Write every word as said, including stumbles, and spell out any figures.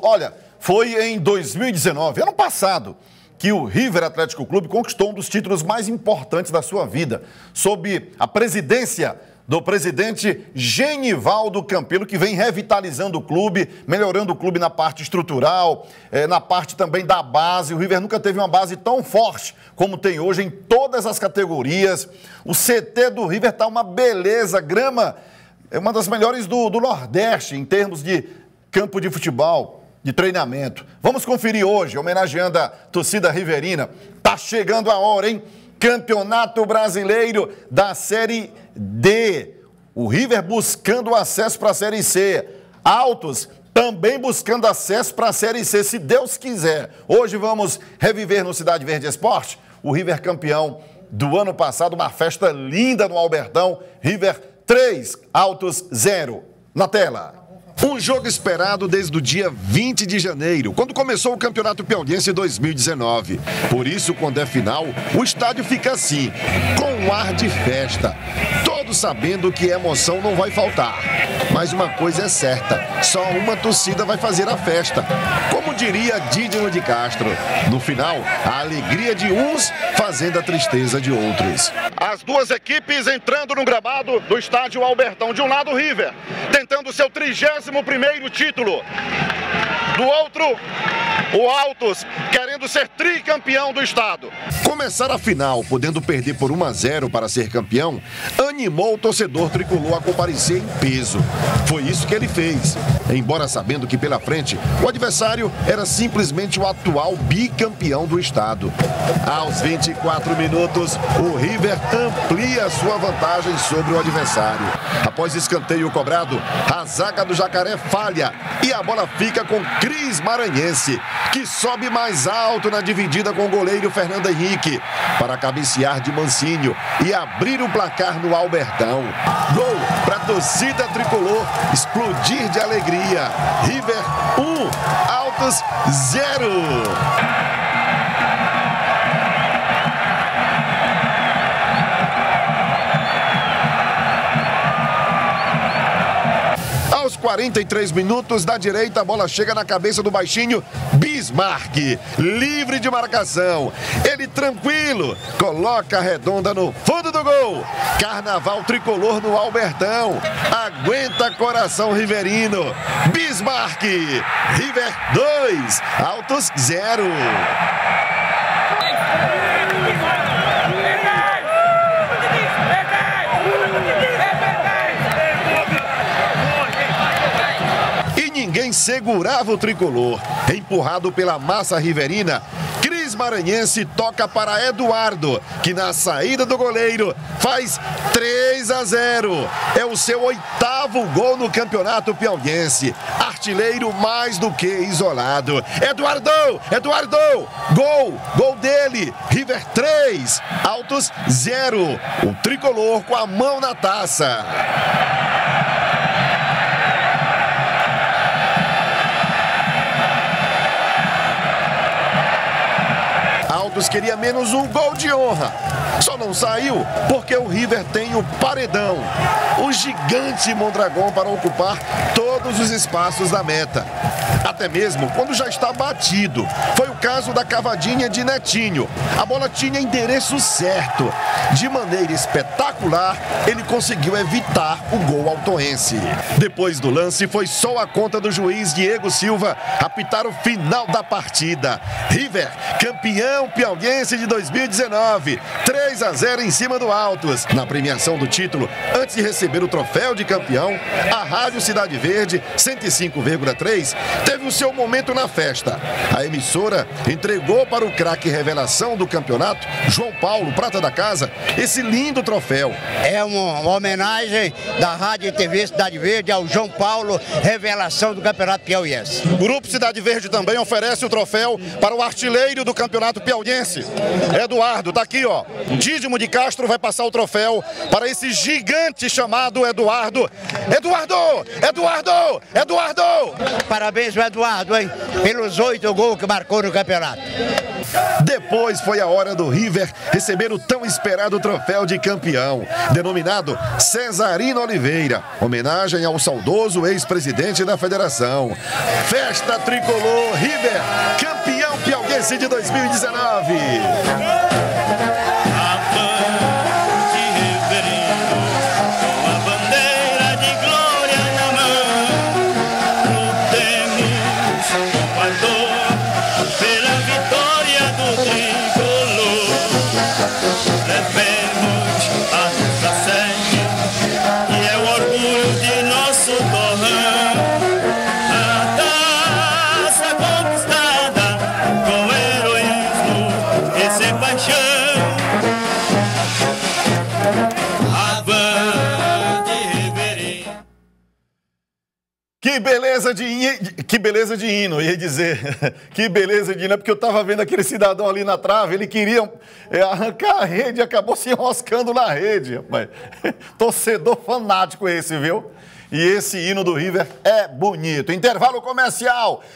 Olha, foi em dois mil e dezenove, ano passado, que o River Atlético Clube conquistou um dos títulos mais importantes da sua vida, sob a presidência do presidente Genivaldo Campelo, que vem revitalizando o clube, melhorando o clube na parte estrutural, eh, na parte também da base. O River nunca teve uma base tão forte como tem hoje em todas as categorias. O C T do River está uma beleza, grama é uma das melhores do, do Nordeste em termos de campo de futebol, de treinamento. Vamos conferir hoje, homenageando a torcida riverina. Tá chegando a hora, hein? Campeonato Brasileiro da Série D. O River buscando acesso para a Série C. Altos também buscando acesso para a Série C, se Deus quiser. Hoje vamos reviver no Cidade Verde Esporte o River campeão do ano passado. Uma festa linda no Albertão. River três, Altos zero. Na tela. Um jogo esperado desde o dia vinte de janeiro, quando começou o Campeonato Piauiense dois mil e dezenove. Por isso, quando é final, o estádio fica assim, com um ar de festa. Todos sabendo que emoção não vai faltar. Mas uma coisa é certa, só uma torcida vai fazer a festa. Como diria Dídimo de Castro, no final, a alegria de uns fazendo a tristeza de outros. As duas equipes entrando no gramado do estádio Albertão. De um lado, o River, tentando seu trigésimo primeiro título. Do outro, o Altos, querendo ser tricampeão do estado. Começar a final, podendo perder por um a zero para ser campeão, animou o torcedor tricolor a comparecer em peso. Foi isso que ele fez. Embora sabendo que pela frente, o adversário era simplesmente o atual bicampeão do estado. Aos vinte e quatro minutos, o River amplia sua vantagem sobre o adversário. Após escanteio cobrado, a zaga do Jacaré falha e a bola fica com Cris Maranhense, que sobe mais alto na dividida com o goleiro Fernando Henrique, para cabecear de mansinho e abrir o placar no Albertão. Gol para a torcida tricolor explodir de alegria. River um, Altos zero. Aos quarenta e três minutos, da direita, a bola chega na cabeça do baixinho Bismarck, livre de marcação. Ele tranquilo, coloca a redonda no fundo do gol. Carnaval tricolor no Albertão. Aguenta coração riverino. Bismarck, River dois, Altos zero. Ninguém segurava o tricolor. Empurrado pela massa riverina, Cris Maranhense toca para Eduardo, que na saída do goleiro faz três a zero. É o seu oitavo gol no Campeonato Piauiense. Artilheiro mais do que isolado. Eduardo! Eduardo! Gol! Gol dele! River três, Altos zero. O tricolor com a mão na taça. Altos queria menos um gol de honra. Só não saiu porque o River tem o paredão, o gigante Mondragão, para ocupar todos os espaços da meta. Até mesmo quando já está batido. Foi o caso da cavadinha de Netinho. A bola tinha endereço certo. De maneira espetacular, ele conseguiu evitar o gol altoense. Depois do lance, foi só a conta do juiz Diego Silva apitar o final da partida. River, campeão piauiense de dois mil e dezenove, três a zero em cima do Altos. Na premiação do título, antes de receber o troféu de campeão, a Rádio Cidade Verde, cento e cinco vírgula três, teve o seu momento na festa. A emissora entregou para o craque revelação do campeonato, João Paulo, prata da casa, esse lindo troféu. É uma homenagem da Rádio e T V Cidade Verde ao João Paulo, revelação do Campeonato Piauiense. O Grupo Cidade Verde também oferece o troféu para o artilheiro do Campeonato Piauiense, Eduardo. Tá aqui, ó. Dídimo de Castro vai passar o troféu para esse gigante chamado Eduardo. Eduardo! Eduardo! Eduardo! Parabéns ao Eduardo, hein? Pelos oito gols que marcou no campeonato. Depois foi a hora do River receber o tão esperado troféu de campeão, denominado Cesarino Oliveira, homenagem ao saudoso ex-presidente da federação. Festa tricolor, River, campeão piauiense de dois mil e dezenove. Que beleza de, que beleza de hino, ia dizer, que beleza de hino, é porque eu estava vendo aquele cidadão ali na trave, ele queria arrancar a rede e acabou se enroscando na rede, rapaz. Torcedor fanático esse, viu? E esse hino do River é bonito. Intervalo comercial.